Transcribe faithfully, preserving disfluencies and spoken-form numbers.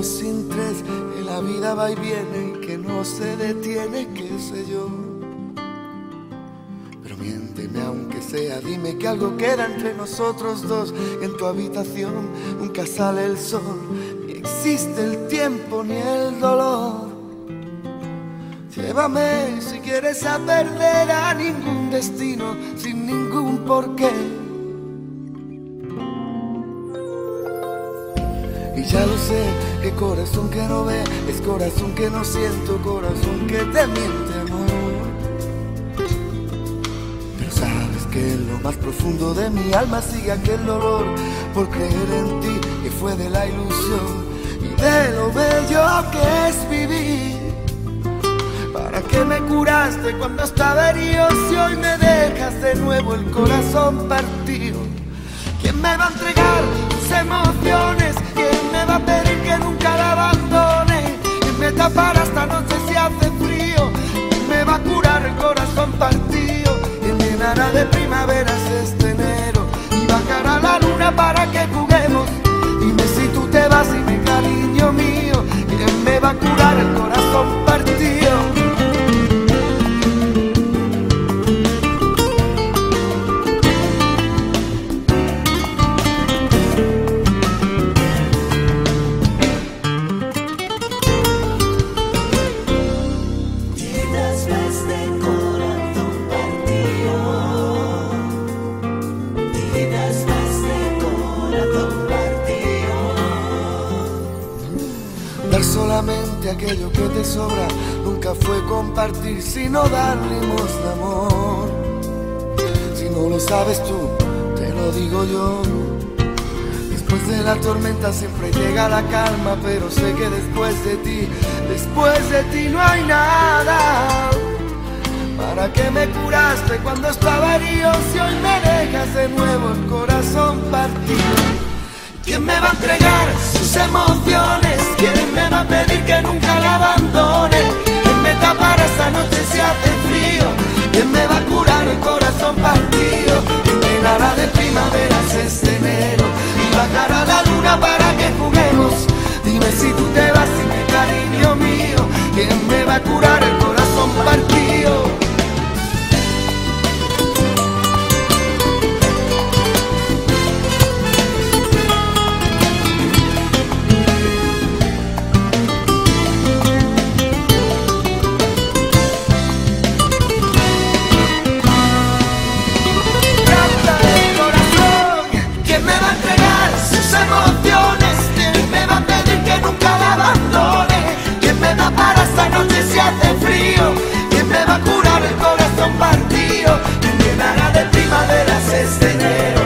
dos sin tres, que la vida va y viene y que no se detiene, qué sé yo. Pero miénteme aunque sea, dime que algo queda entre nosotros dos, que en tu habitación nunca sale el sol, ni existe el tiempo ni el dolor. Llévame si quieres a perder a ningún destino, sin ningún porqué. Y ya lo sé, que corazón que no ve es corazón que no siento, corazón que te miente, amor. Pero sabes que en lo más profundo de mi alma sigue aquel dolor por creer en ti, que fue de la ilusión y de lo bello que es vivir. ¿Para qué me curaste cuando estaba herido si hoy me dejas de nuevo el corazón partido? ¿Quién me va a entregar sus emociones? ¿Quién me va a pedir que nunca la abandone? ¿Quién me tapará esta noche si hace frío? ¿Quién me va a curar el corazón partido? ¿Quién llenará de primaveras este enero y bajará la luna para que juguemos? Dime si tú te vas y mi cariño mío, ¿quién me va a curar el corazón partido? Dar solamente aquello que te sobra nunca fue compartir, sino dar limosna, amor. Si no lo sabes tú, te lo digo yo. Después de la tormenta siempre llega la calma, pero sé que después de ti, después de ti no hay nada. ¿Para qué me curaste cuando estaba herido si hoy me dejas de nuevo el corazón partido? ¿Quién me va a entregar sus emociones? ¿Quién me va a pedir que nunca la abandone? ¿Quién me tapará esta noche si hace frío? ¿Quién me va a curar el corazón partido? ¿Quién llenará de primaveras este enero y bajará la luna para que juguemos? Dime si tú te vas y mi cariño mío, ¿quién me va a curar el corazón partido? Para esta noche si hace frío, ¿quién me va a curar el corazón partido? ¿Quién llenará de primaveras este enero